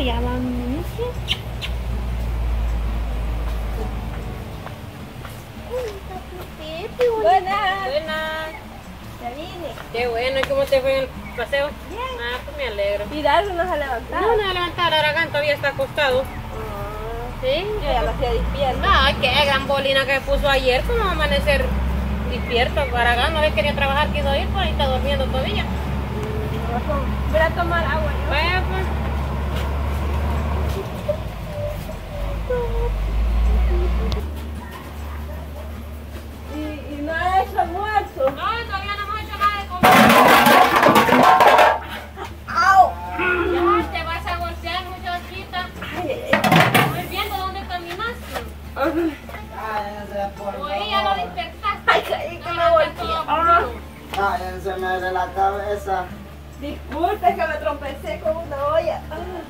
ya vamos. Buenas. Buenas. Ya vine. Qué bueno, ¿y cómo te fue en el paseo? Bien. Ah, pues me alegro. Y Dardo no se ha levantado. No, no levantar, Aragán todavía está acostado. ¿Sí? Yo ya lo hacía despierto. No, qué gran bolina que puso ayer, como va a amanecer despierto. Aragán no le quería trabajar, quiso ir, pues ahí está durmiendo todavía. Voy a tomar agua yo. Vaya, pues. Y no ha hecho almuerzo. No, todavía no hemos hecho nada de comer. ¡Au! Ya te vas a golpear, muchachita. Ay, ay, Estoy viendo dónde caminaste. Oye, ya lo despertaste. ay, ay, que me volteé. Cállense de la cabeza. Disculpe que me tropecé con una olla.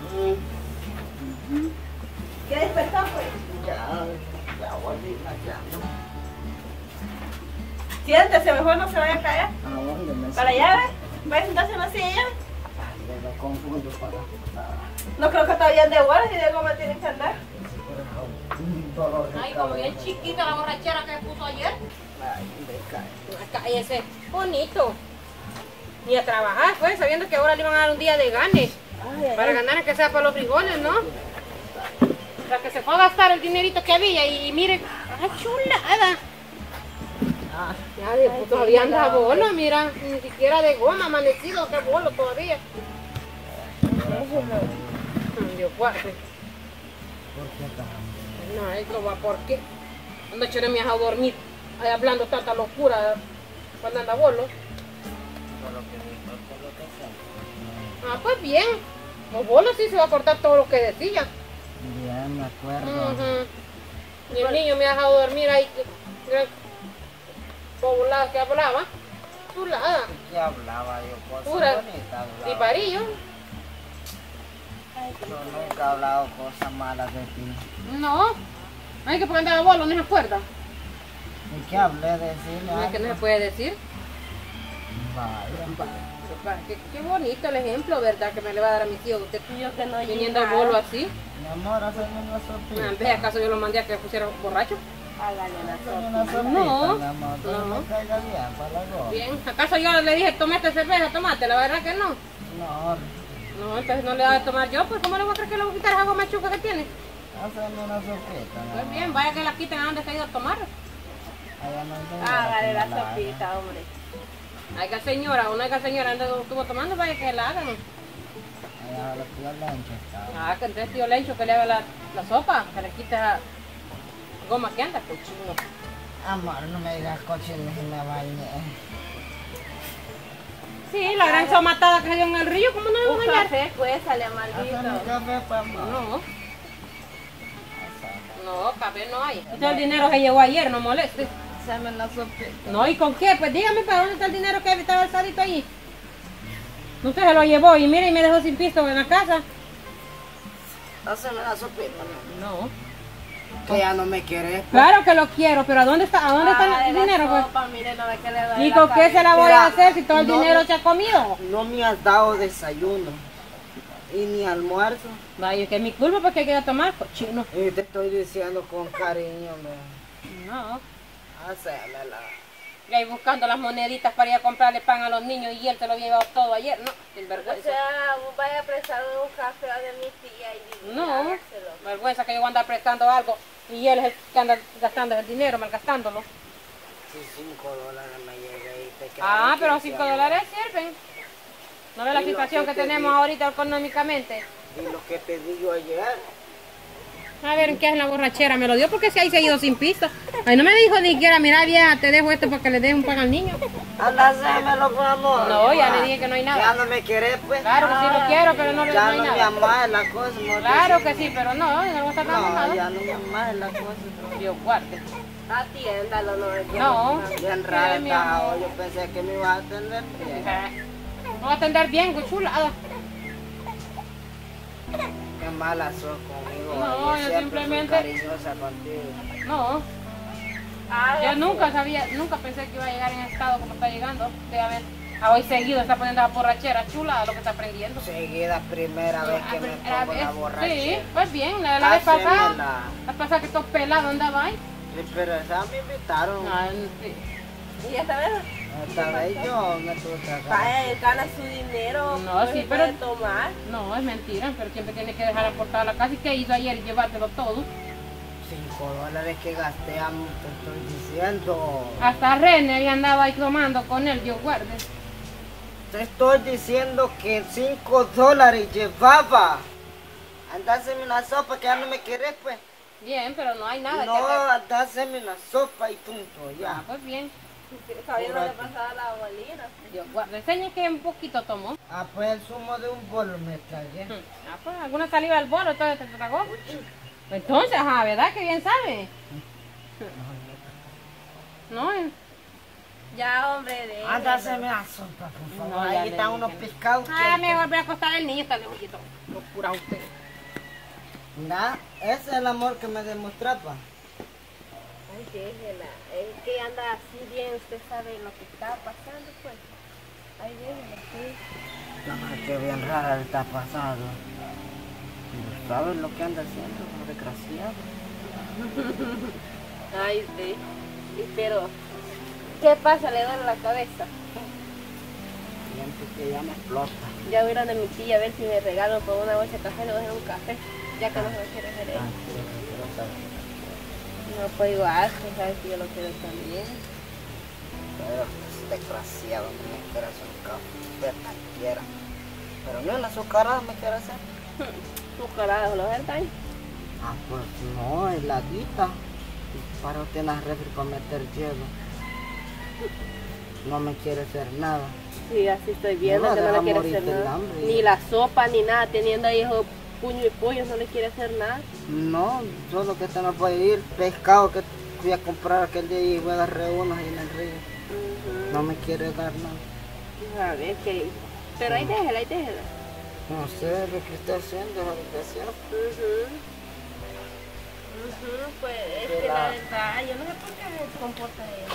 ¿Qué despertó pues? Ya volví maquillando. Siéntese, mejor no se vaya a caer. ¿A dónde me Para allá, ¿ves? Entonces no silla. Yo me confundo para. No creo que todavía de horas y de cómo tienen que andar. Un dolor de Ay, como cabeza. bien chiquita la borrachera que puso ayer. Ay, me cae. Cállese, bonito. Ni a trabajar, pues, sabiendo que ahora le iban a dar un día de gane. Para ganar que sea para los frijoles, ¿no? O sea, que se fue a gastar el dinerito que había y mire, ¡ay, chulada! Ya de puto todavía anda bolo, mira, ni siquiera de goma amanecido, que bolo todavía. Dios guarde. No, eso va, ¿por qué? Anoche no me has dejado dormir, ahí hablando tanta locura cuando anda bolo. Ah, pues bien. Los bolos sí se va a cortar todo lo que decía. Bien, me acuerdo. Y el niño me ha dejado dormir ahí. Pobulada que hablaba. Chulada. ¿Qué hablaba yo? Cosas Pura. bonitas hablaba. Y parillo. Yo nunca he hablado cosas malas de ti. No. Ay, que porque andaba bolo, no se acuerda. ¿Y qué hablé de decirle No es que no se algo? puede decir. Vaya. Qué bonito el ejemplo, ¿verdad? Que me le va a dar a mis hijos. Usted Yo que no viniendo al bolo así. Mi amor, hazme una sopita. ¿Ve acaso yo lo mandé a que pusiera borracho? Hágale la Hazme una sopita, No. mi amor. No No. me caiga bien para la goma. Bien. ¿Acaso yo le dije, tomate cerveza, tomate? La verdad que no. No, No, entonces no le voy a tomar yo, pues ¿cómo le voy a creer que le voy a quitar esa agua machuca que tiene? hazme una sopita. mi Pues amor. bien, vaya que la quiten a donde se ha ido a tomar. Allá no tengo Hágale la que me haga. sopita, hombre. Haiga señora, una haiga señora anda estuvo tomando, vaya que la hagan. Allá lo que yo le encho estaba. Ah, que entonces tío Lencho que le haga la sopa, que le quite esa goma que anda, cochino. Amor, no me digas cochino si me bañé. Sí, la gran somatada que se dio en el río, ¿cómo no le Un van a hallar? café, pues, sale Hazme maldito. café, pues, amor. No, no, café no hay. Todo el dinero se llevó ayer, no moleste. Hazme la sopita. No, ¿y con qué? Pues dígame, ¿para dónde está el dinero que estaba alzadito ahí? Usted se lo llevó y mire y me dejó sin pisto en la casa. Hazme la sopita. No. Que ya no me querés. Claro que lo quiero, pero ¿a dónde está el dinero? Pues? Sopa, mire, no ve que le duele ¿Y la con qué se la voy a Mira, hacer si todo el no. dinero se ha comido? No me has dado desayuno. Y ni almuerzo. Vaya, que es mi culpa porque hay que ir a tomar, cochino. Y te estoy diciendo con cariño, me. No. Hacémela. Y ahí buscando las moneditas para ir a comprarle pan a los niños y él se lo había llevado todo ayer. No, sin O vergüenza. sea, vos vaya a prestar un café de mi tía y No, dárselo. vergüenza que yo voy a andar prestando algo y él es el que anda gastando el dinero, malgastándolo. Si $5 me llegué y te Ah, pero $5 sirven. ¿No ve la Y lo situación que que te tenemos di- ahorita económicamente? Y lo que pedí yo ayer. A ver, ¿qué es la borrachera? Me lo dio porque si ahí se ha ido sin pista. Ay, no me dijo ni siquiera, mira vieja, te dejo esto para que le des un pan al niño. Anda, hacémelo, por amor. No, ya le dije que no hay nada. Ya no me querés, pues. Claro que sí lo quiero, pero no, Ya no hay no me nada. amás la cosa, amor. Claro que sí, pero no, no le voy a estar dando No, nada. ya no me amás la cosa. Dios guarde. Atiéndalo, no ve que No. Bien rara mi estaba amor. hoy, yo pensé que me ibas a atender bien. No va a atender bien, muy chulada. Qué mala sos conmigo. No, yo yo siempre simplemente- fui cariñosa contigo. No, yo nunca sabía, nunca pensé que iba a llegar en estado como está llegando. De haber A hoy seguido está poniendo la borrachera chula, lo que está aprendiendo. Seguida primera vez que me pongo la borrachera. Sí, pues bien, la vez pasada que todo pelado andaba ahí. Sí, pero esa me invitaron. Ah, sí. Y esta vez, Esta vez yo me tuve que sacar. vaya, él gana su dinero. No, se sí, puede pero- tomar. No, es mentira, pero siempre tiene que dejar aportado a la casa. ¿Y qué hizo ayer? Llevártelo todo. $5 que gasté, amo, te estoy diciendo. Hasta René ahí andaba ahí tomando con él, Dios guarde. Te estoy diciendo que $5 llevaba. Andáseme una sopa que ya no me querés, pues. Bien, pero no hay nada No, que hacer. andáseme una sopa y punto, Ah, ya. pues bien, Todavía no le pasaba la bolina. Dios guarde. Enseña que un poquito tomó. Ah, pues el zumo de un bolo me tragué. Ah, pues alguna saliva del bolo, entonces te tragó. Entonces, ajá, ¿verdad? Que bien sabe. No, Ya, hombre, de. Ándaseme la sopa, por favor. No, ya Ahí le están dije. unos pescados. ah, mejor voy a acostar al niño, está lejito. Locura usted. Mira, ese es el amor que me demostraba. Ay, déjela. Es que anda así bien, usted sabe lo que está pasando, pues. Ay, déjela, sí. Ay, qué bien rara le está pasando. ¿No sabes lo que anda haciendo, desgraciado? Ay, sí. Pero, ¿qué pasa? Le duele la cabeza. Siento que ya me explota. Ya voy a ir a donde mi tía a ver si me regalan por una bolsa de café, le voy a hacer un café, ya que no se lo quiere hacer Ah, él. sí, quiero saber. No, pues igual, tú sabes que yo lo quiero también. Pero desgraciado, no me quiere hacer un café cualquiera. Pero ni una azucarada me quiere hacer. Azucaradas, ¿lo ves, Tania? Ah, pues no, heladita. Para usted en la refri para meter hielo. No me quiere hacer nada. Sí, así estoy viendo No, que no deja le quiere hacer morirte el nada. hambre. Ni la sopa, ni nada, teniendo ahí esos puño y pollo, no le quiere hacer nada. No, solo que este no puede ir. Pescado que fui a comprar aquel día y voy a agarrar unos ahí en el río. No me quiere dar nada. A ver qué. Pero ahí déjela, ahí déjela. No sé lo que está haciendo la habitación. Pues es que la verdad, yo no sé por qué se comporta eso.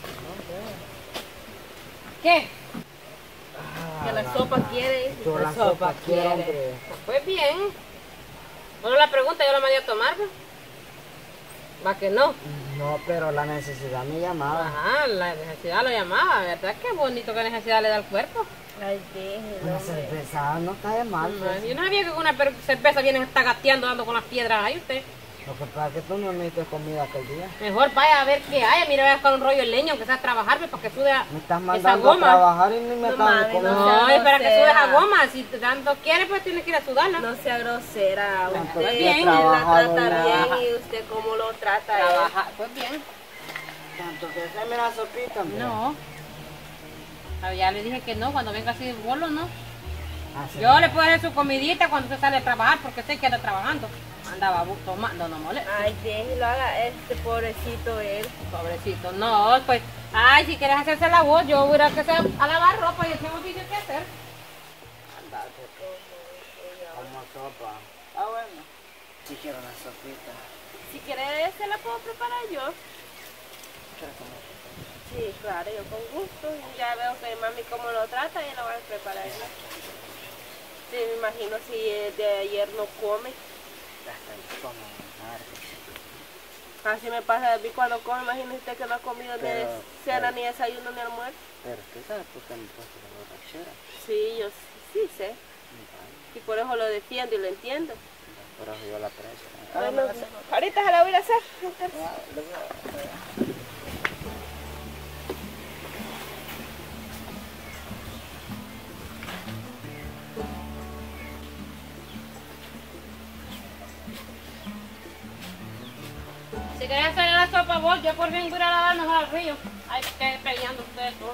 ¿Qué? Que la sopa quiere. Yo la La sopa sopa quiero, quiere. hombre. Pues bien. Bueno, la pregunta yo la mandé a tomar, ¿no? Va que no. No, pero la necesidad me llamaba. Ajá, la necesidad lo llamaba, ¿verdad? Qué bonito que necesidad le da al cuerpo. Ay, déjela. Una cerveza no está de mal. pues. Yo no sabía que con una cerveza vienen hasta gateando, dando con las piedras ahí usted. Lo que pasa es que tú no me diste comida aquel día. Mejor vaya a ver qué hay. Mira, vaya a buscar un rollo de leña, aunque sea a trabajar, pues, para que sude Me estás esa mandando a goma. trabajar y ni me No, estás mami, comiendo. no. No, es para que grosera. sude esa goma. Si tanto quiere, pues tiene que ir a sudarla. No sea grosera, Tanto usted que he él la trabajado trata ya. bien y usted cómo lo trata él. Trabajar, pues bien. Tanto que se me la sopita, hombre. No. Ah, ya le dije que no, cuando venga así de bolo, no. Así. Yo le puedo hacer su comidita cuando usted sale a trabajar, porque sé que anda trabajando. Andaba tomando, no molesta. Ay, déjelo, haga este pobrecito él. Pobrecito, no, pues, ay, si quieres hacerse la voz, yo voy a ir a, que sea, a lavar ropa y tengo oficio que hacer. Andate. Como sopa. Ah, bueno. Si quiero una sopita. Si quiere, se la puedo preparar yo. ¿Quieres comer? Sí, claro, yo con gusto. Ya veo que mami cómo lo trata y lo voy a preparar yo. Sí, me imagino si de ayer no come. Ya está el estómago, Así me pasa a mí cuando come, imagínese usted que no ha comido ni Pero- cena, ni desayuno, ni almuerzo. Pero usted sabe por qué me puse la borrachera. Sí, yo sí sé. Y por eso lo defiendo y lo entiendo. Pero yo la aprecio. Bueno, ahorita se la voy a ir a hacer. Si querés hacer la sopa vos, yo por fin voy a ir a lavarnos al río. Ay, que peleando ustedes todos.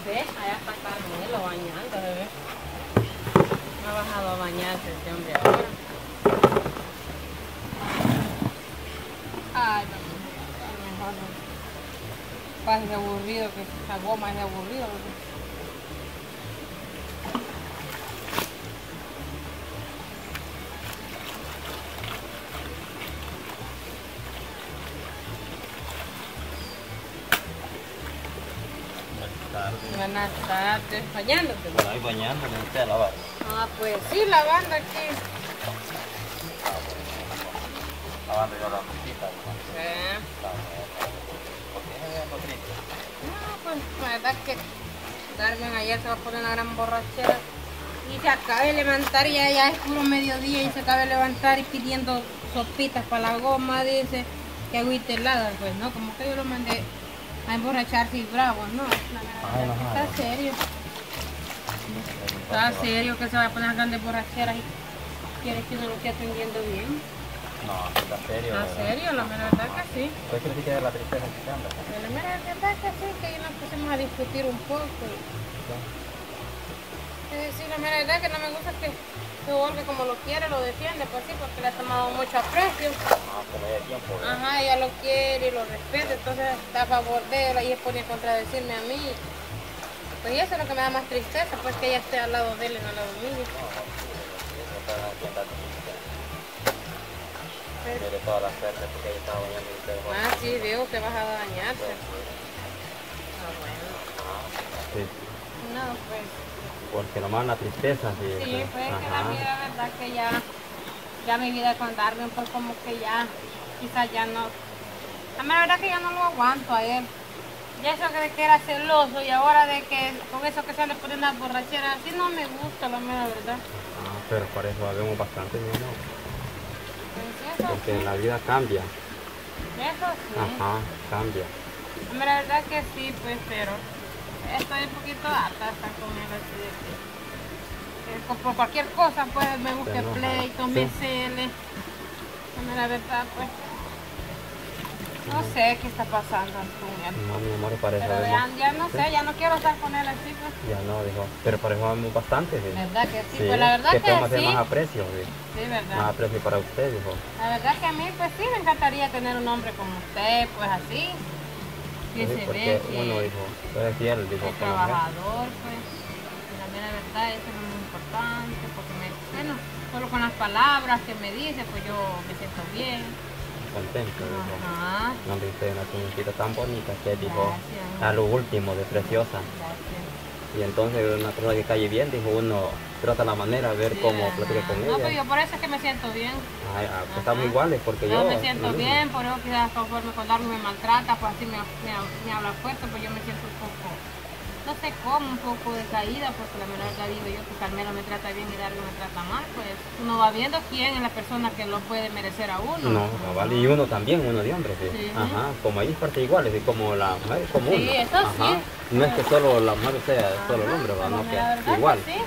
Ve, allá está Carmelo bañando, bebé. No ha bajado a bañarse este hombre ahora. Ay, no, mejor no. Pase de aburrido, que esa goma es de aburrido. Bebé. Buenas tardes, bañándote. Bueno, ahí bañándome, usted a lavar. Ah, pues sí, lavando aquí. Lavando yo la ropita. Sí. ¿Por qué me veo triste? No, pues la verdad que Darwin ayer se va a poner una gran borrachera y se acaba de levantar y ya es puro mediodía y se acaba de levantar y pidiendo sopitas para la goma, dice que agüita helada, pues no, como que yo lo mandé a emborracharse y bravo, no, la verdad que está serio. Está serio que se va a poner grandes borracheras y quiere que uno lo esté atendiendo bien. No, está serio. Está serio, la verdad que sí. ¿Por qué le dice la tristeza que se anda? La verdad que sí, que ahí nos pusimos a discutir un poco. Sí, la verdad que no me gusta que Olga como lo quiere, lo defiende, pues sí, porque le ha tomado mucho aprecio. No, como ya tiempo. Ajá, ella lo quiere y lo respeta, entonces está a favor de él y se pone a contradecirme a mí. Pues y eso es lo que me da más tristeza, pues que ella esté al lado de él y no al lado mío. Mire toda la suerte porque ella estaba bañando y usted. Ah, sí, veo que vas a dañarse. Ah, bueno. Sí, No, pues. porque nomás la tristeza. Sí, Sí, pues que la vida, la verdad que ya mi vida con Darwin, pues como que ya, quizás ya no. La verdad que ya no lo aguanto a él. Ya eso que era celoso y ahora de que con eso que se le ponen las borracheras, así no me gusta, la mera verdad. Ah, pero para eso habemos bastante, mi amor. Pues eso Porque sí, la vida cambia. eso sí. Ajá, cambia. La verdad que sí, pues, pero estoy un poquito harta de estar con él así de que por cualquier cosa, pues, me busque enoja. pleitos, Sí. me cele. La verdad, pues, no sé qué está pasando con él. No, mi amor, para eso Pero habemos. ya no sé, ya no quiero estar con él así, pues. Ya no, dijo. Pero para eso habemos bastante. Sí. ¿Verdad que sí? Sí, Pues la verdad que podemos hacer sí. más aprecio, sí. Sí, verdad. Más aprecio para usted, dijo. La verdad que a mí, pues sí, me encantaría tener un hombre como usted, pues así. Que Sí, se porque ve que uno dijo, es fiel, dijo, es con la mujer. trabajador, pues. Y la mera verdad, eso es lo muy importante, porque bueno, solo con las palabras que me dice, pues yo me siento bien. Contento, dijo. Ajá. No viste una señorita tan bonita que dijo Gracias. a lo último de preciosa. Gracias. Y entonces una persona que calle bien, dijo uno, trata la manera de ver Sí, cómo ajá. platica con No, ella. pues yo por eso es que me siento bien. Ay, pues estamos iguales porque Yo yo me siento lo mismo. bien, por eso quizás conforme con Darwin me maltrata, pues así me habla fuerte, pues yo me siento un poco, no sé cómo, un poco decaída, porque la verdad digo yo que Carmelo me trata bien y Darwin me trata mal, pues uno va viendo quién es la persona que lo puede merecer a uno. No, vale, y uno también, uno de hombre, sí. Sí. Ajá, como ahí es parte iguales, y como la mujer es como Sí, uno. eso Ajá. sí. No es que solo la mujer sea solo el hombre, ¿va? Pero No, la que verdad igual. que sí.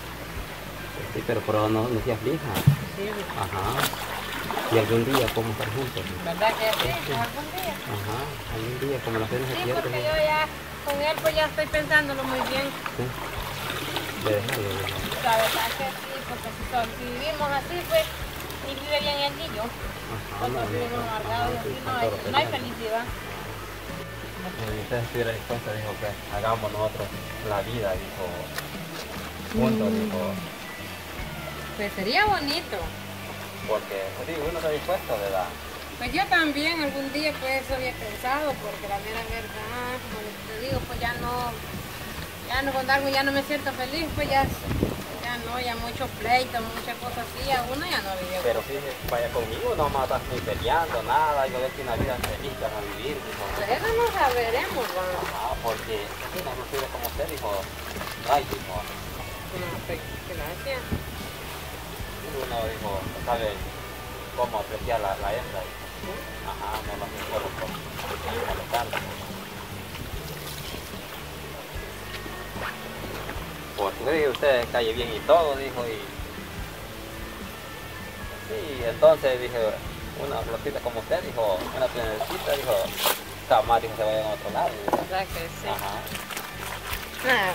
Sí, pero no se aflija. Sí, Ajá. Y algún día cómo estar juntos. ¿Sí? ¿verdad que sí? Algún día. Ajá, algún día como la gente se Sí, pierde. porque yo ya con él pues ya estoy pensándolo muy bien. Sí. De dejarlo, de dejarlo. La verdad que sí, porque si vivimos así pues ni vive bien él ni yo. Ajá, Nosotros vivimos amargados y así no hay felicidad. Si usted estuviera dispuesta, dijo que hagamos nosotros la vida, dijo, juntos, dijo, Pues sería bonito. porque pues, digo, uno está dispuesto, ¿verdad? Pues yo también algún día pues eso había pensado, porque la mera verdad, como te digo, pues ya no con Darwin ya no me siento feliz, pues ya no, ya mucho pleito, muchas cosas así, a uno ya no vive. Pero si vaya conmigo, no vamos a estar ni peleando, nada, yo ver que una vida feliz van a vivir, dijo. Pues eso no saberemos, ¿no? Ah, porque si no sirve como usted, dijo, ay, dijo, Pues, gracias. uno dijo, no sabe cómo apreciar la hembra, dijo. Ajá, no lo recuerdo por lo tanto. Porque dije, usted calle bien y todo, dijo, y sí, entonces dije, una florcita como usted, dijo, una primercita, dijo, jamás dijo se vaya a otro lado. Dijo. ¿Verdad que sí? Ajá. Ah,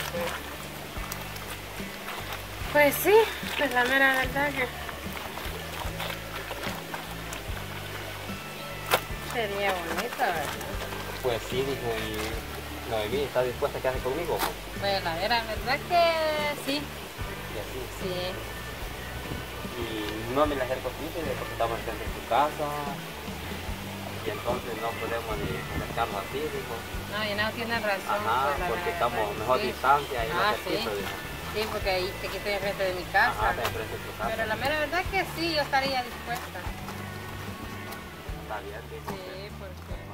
pues sí, es la mera verdad que sería bonito, ¿verdad? Pues sí, dijo, y Noemí está dispuesta a quedarse conmigo. Pues la mera verdad que sí. Y así. Sí. Y no me la acerco porque estamos frente de su casa. Y entonces no podemos ni acercarnos así, dijo. No, y no tiene razón. Ajá, pues, la porque verdad, estamos mejor sí. distancia y Ah, más sí. cerquita, dijo. Sí, porque ahí te quito enfrente de mi casa. Ajá, está enfrente de tu casa. Pero la mera verdad que sí, yo estaría dispuesta. Está bien, dijo. Sí, porque